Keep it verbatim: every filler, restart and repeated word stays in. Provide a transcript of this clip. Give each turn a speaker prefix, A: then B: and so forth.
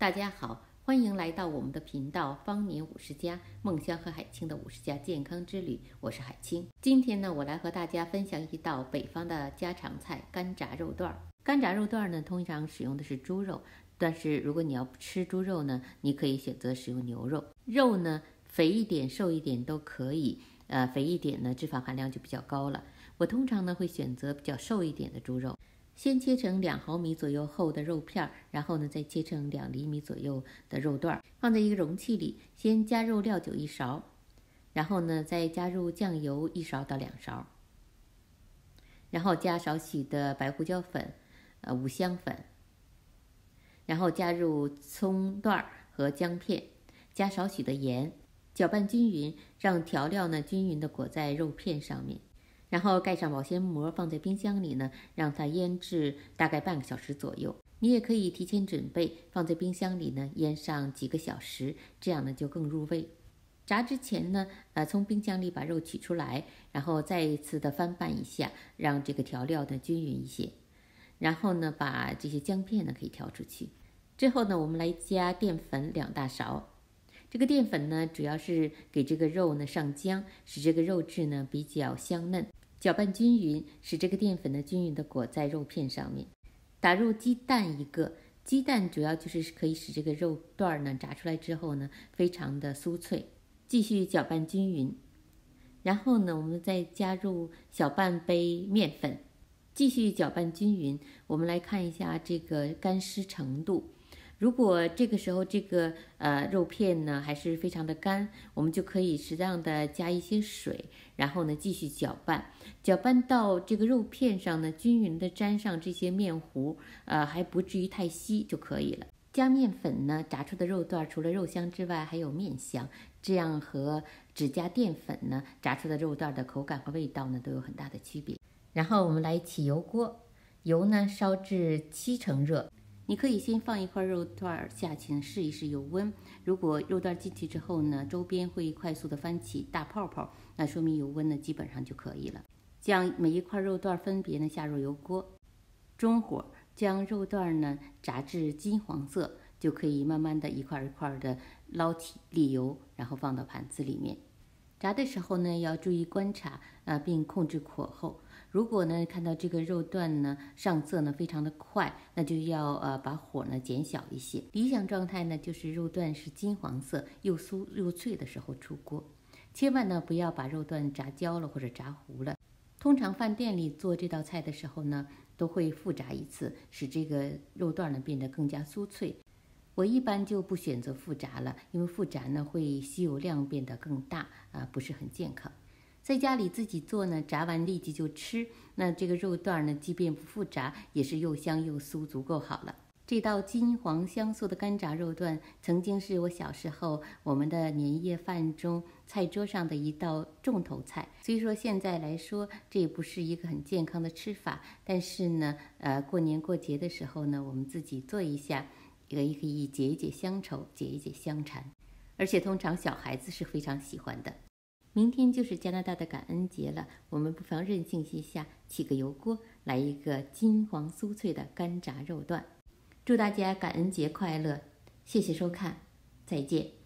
A: 大家好，欢迎来到我们的频道方年五十家，梦香和海清的五十家健康之旅，我是海清。今天呢，我来和大家分享一道北方的家常菜——干炸肉段。干炸肉段呢，通常使用的是猪肉，但是如果你要不吃猪肉呢，你可以选择使用牛肉。肉呢，肥一点、瘦一点都可以。呃，肥一点呢，脂肪含量就比较高了。我通常呢会选择比较瘦一点的猪肉。先切成两毫米左右厚的肉片，然后呢再切成两厘米左右的肉段，放在一个容器里，先加入料酒一勺，然后呢再加入酱油一勺到两勺，然后加少许的白胡椒粉、呃五香粉，然后加入葱段和姜片，加少许的盐，搅拌均匀，让调料呢均匀的裹在肉片上面。然后盖上保鲜膜，放在冰箱里呢，让它腌制大概半个小时左右。你也可以提前准备，放在冰箱里呢，腌上几个小时，这样呢就更入味。炸之前呢，呃，从冰箱里把肉取出来，然后再一次的翻拌一下，让这个调料呢均匀一些。然后呢，把这些姜片呢可以挑出去。之后呢，我们来加淀粉两大勺。这个淀粉呢，主要是给这个肉呢上浆，使这个肉质呢比较香嫩。搅拌均匀，使这个淀粉呢均匀的裹在肉片上面。打入鸡蛋一个，鸡蛋主要就是可以使这个肉段呢炸出来之后呢非常的酥脆。继续搅拌均匀，然后呢我们再加入小半杯面粉，继续搅拌均匀。我们来看一下这个干湿程度。如果这个时候这个呃肉片呢还是非常的干，我们就可以适当的加一些水，然后呢继续搅拌，搅拌到这个肉片上呢均匀的沾上这些面糊，呃还不至于太稀就可以了。加面粉呢，炸出的肉段除了肉香之外还有面香，这样和只加淀粉呢炸出的肉段的口感和味道呢都有很大的区别。然后我们来起油锅，油呢烧至七成热。你可以先放一块肉段下去试一试油温，如果肉段进去之后呢，周边会快速的翻起大泡泡，那说明油温呢基本上就可以了。将每一块肉段分别呢下入油锅，中火将肉段呢炸至金黄色，就可以慢慢的一块一块的捞起沥油，然后放到盘子里面。炸的时候呢要注意观察，呃，并控制火候。如果呢看到这个肉段呢上色呢非常的快，那就要呃把火呢减小一些。理想状态呢就是肉段是金黄色又酥又脆的时候出锅，千万呢不要把肉段炸焦了或者炸糊了。通常饭店里做这道菜的时候呢都会复炸一次，使这个肉段呢变得更加酥脆。我一般就不选择复炸了，因为复炸呢会吸油量变得更大啊，不是很健康。在家里自己做呢，炸完立即就吃，那这个肉段呢，即便不复炸，也是又香又酥，足够好了。这道金黄香酥的干炸肉段，曾经是我小时候我们的年夜饭中菜桌上的一道重头菜。虽说现在来说，这也不是一个很健康的吃法，但是呢，呃，过年过节的时候呢，我们自己做一下，也可以解一解乡愁，解一解乡馋。而且通常小孩子是非常喜欢的。明天就是加拿大的感恩节了，我们不妨任性一下，起个油锅，来一个金黄酥脆的干炸肉段。祝大家感恩节快乐，谢谢收看，再见。